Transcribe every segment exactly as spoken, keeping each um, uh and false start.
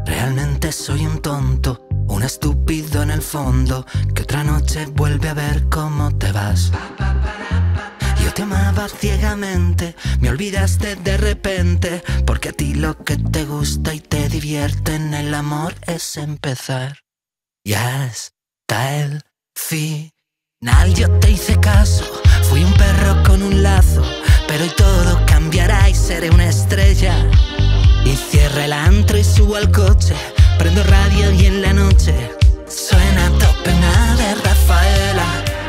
Realmente soy un tonto, un estúpido en el fondo, que otra noche vuelve a ver cómo te vas. Yo te amaba ciegamente, me olvidaste de repente, porque a ti lo que te gusta y te divierte en el amor es empezar. Ya está el final, yo te hice caso, fui un perro con un lazo, pero hoy todo cambiará y seré una estrella. Y cierro el antro y subo al coche, prendo radio y en la noche suena a tope una de Rafaela.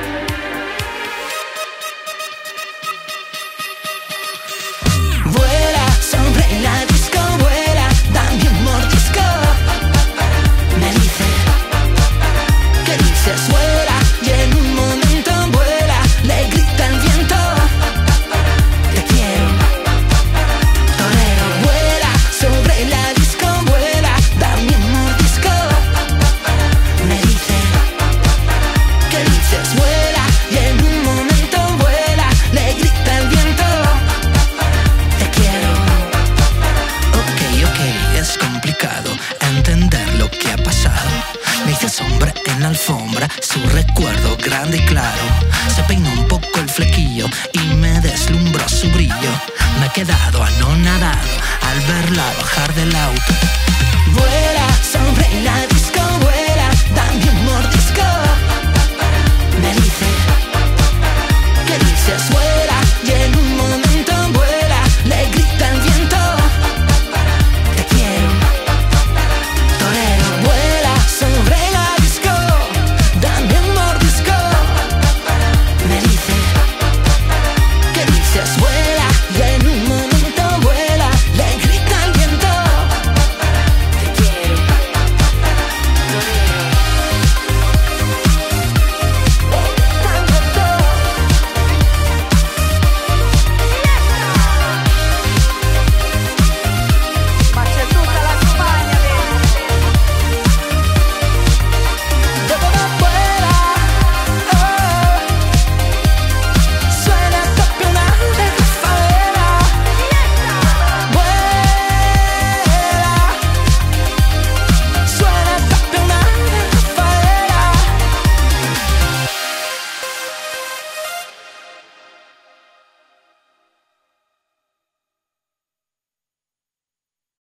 Vuela sobre la disco, vuela, dame un mordisco. Me dice, ¿qué dices? Vuela, y en un momento vuela, le grita el viento. Te quiero, torero, vuela sobre la disco, vuela, dame un mordisco. Me dice, ¿qué dices? Vuela, y en un momento vuela, le grita el viento. Te quiero. Ok, ok, es complicado entender lo que ha pasado. Me hice sombra en la alfombra, su recuerdo grande y claro. Se peinó un poco el flequillo y me deslumbró su brillo. Me he quedado anonadado al verla bajar del auto. Vuela sobre la disco, vuela, dame un mordisco. Me dice, ¿qué dices? Vuela.